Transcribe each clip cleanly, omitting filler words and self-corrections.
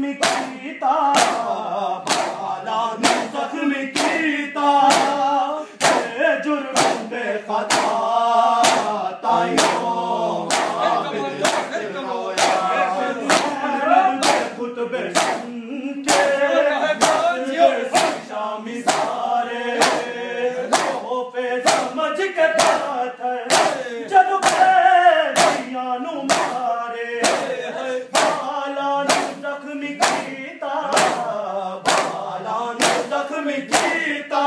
जख्मी कीता बाला ने जख्मी कीता जुर्म बेखता ताइयों खुतबे सुन के शामी सारे पे समझ के बात जब नु मारे बाला नु जख्मी कीता बाला नु जख्मी कीता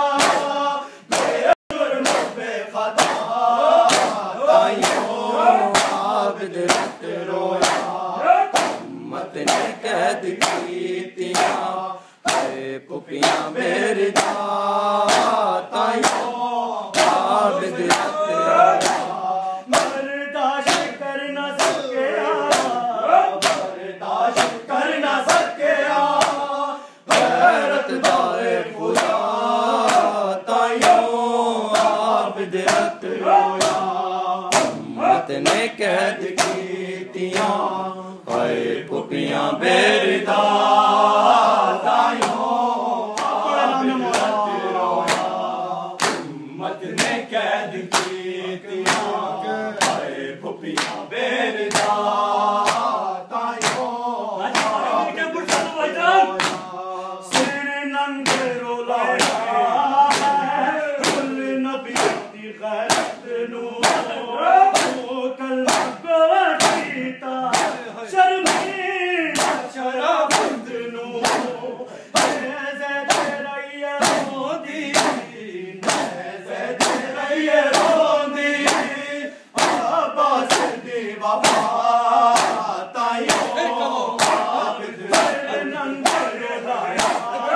जुर्म बेखता ताइयों आबिद रोया उम्मत ने कैद कीतियां पुपियां मेरे ताइयों आबिद बर्दाश्त कर न सके गैरत दाए खुदा ताइयों आबिद रोया उम्मत ने कैद कीतियां पुपियां बेरदा ताइयों आबिद रोया उम्मत ने कैद कीतियां पुपियां बेरदा ताइयों सिर नंगे रोलाया कुल नबी दी गैरत नू कलमा गवाटीता शर्मीला शराफत नू ऐसे तेरा ये रोंदी ऐसे तेरा ये रोंदी आबास दी वफा ताइयों आबिद नंगर लाया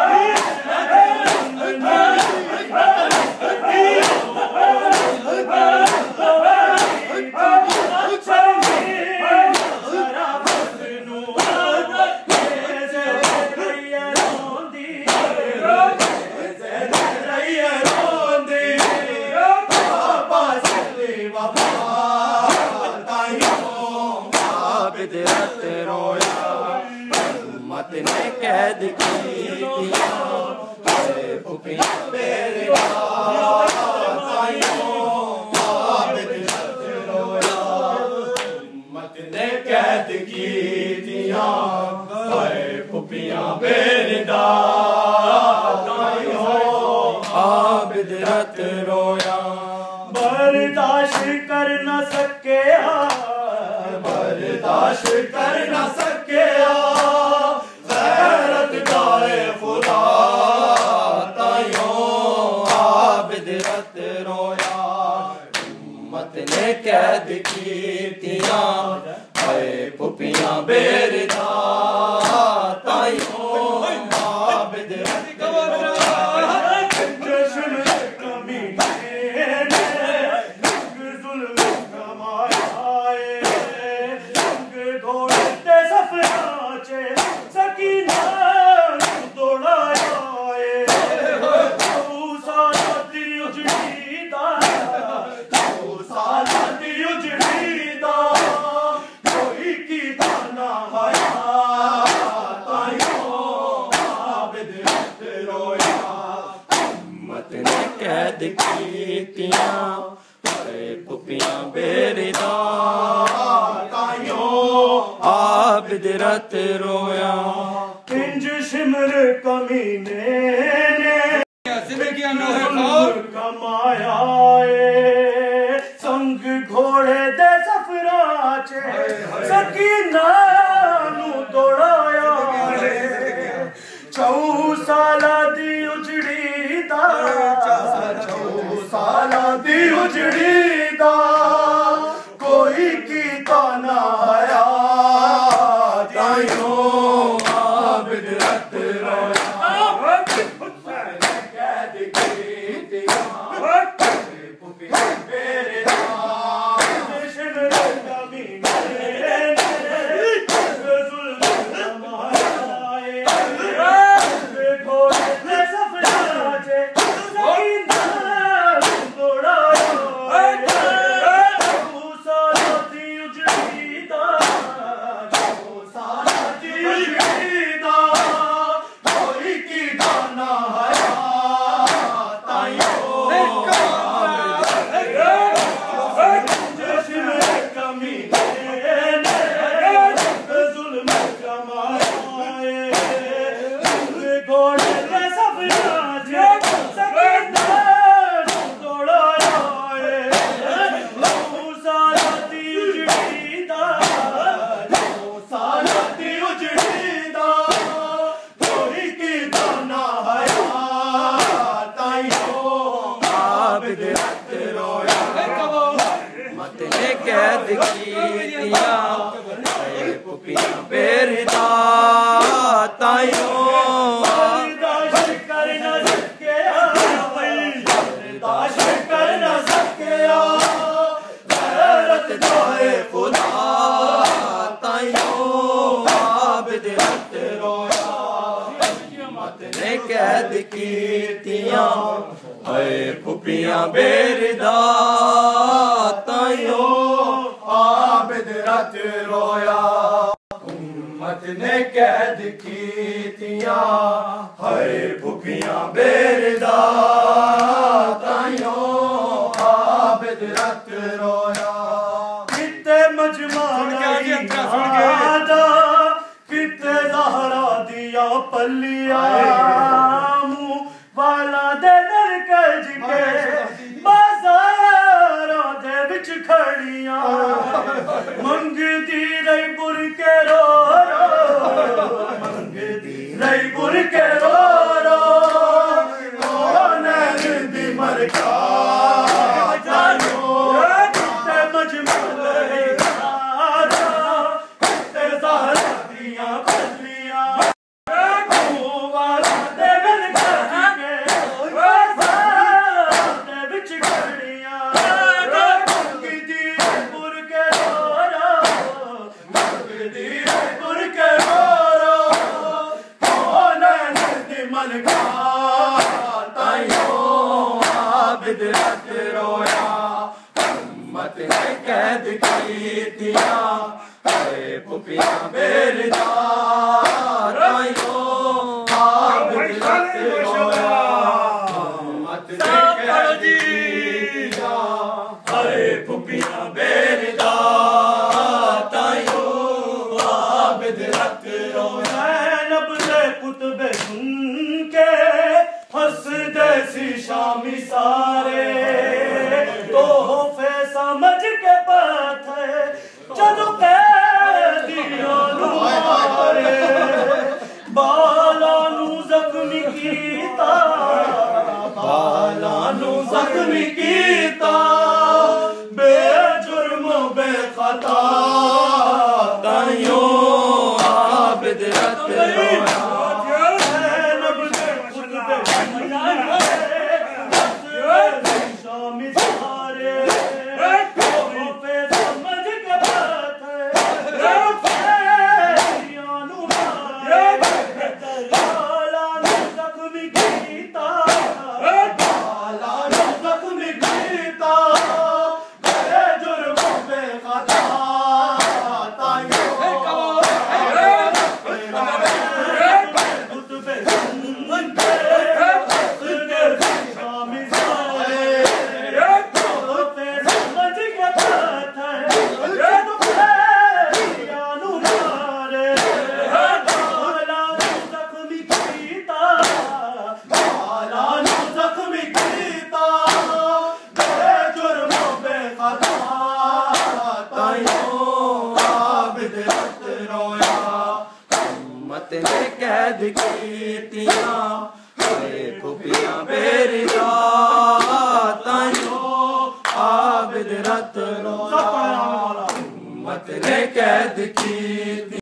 रोया उम्मत ने कैद कीतियां पुपियां बेरदा ताइयों आबिद रोया उम्मत ने कैद कीतियां पुपियां बेरदा ताइयों आबिद रोया बर्दाश्त कर न सके बर्दाश्त कर न सके गैरत दाए खुदा ताइयों आबिद रोया उम्मत ने कैद कीतियां पुपियां बेरदा ताइयों आबिद कैद कीतियां पुपियां बेरदा ताइयों आबिद रोया इंज शिमर कमीने ने कमाया संग घोड़े दे सफरा चे सकीना नू दौड़ाया 4 साला दी उजड़ी दा 4 साला दी उजड़ी दा कोई कीता ना आया ताइयों आबिद रोया कैद कीतियां पुपियां बेरदा शिमर कमीने कैद कीतियां पुपियां बेरदा ताइयों बर्दाश्त कर न सकिया बर्दाश्त कर न सकिया गैरत जाए खुदा ताइयों आबिद रत रोया उम्मत ने कैद कीतियां पुपियां बेरदा ताइयों आबिद रत रोया उम्मत ने कैद कीतियां हाय पुपियां बेरदा ताइयों आबिद रत रोया किते मजमा किते ज़हरा दिया पलिया मुँह वाला दे नरकज के बाज़ारां दे विच खड़ियां मंगदी रही बुर के रो मंगदी रही बुर के रो नैन दी मरका किते मजमा किते ज़हरा दिया पलिया रत रोया उम्मत ने कैद कीतियां पुपियां बेरदा ताइयों आबिद रत रोया उम्मत ने कैद कीतियां पुपियां बेरदा ताइयों आबिद रत रोया नब से कुतबे सुन के हंसदे सी शामी सारे तोहफे समझ के पाथे जदों कैदियां नूं मारे बालां नूं जख्मी कीता बालां नूं जख्मी कीता बेजुर्म बेखता ताइयों आबिद रत रोया उम्मत ने कैद कीतियां पुपियां बेरदा ताइयों आबिद रत रोया उम्मत ने कैद की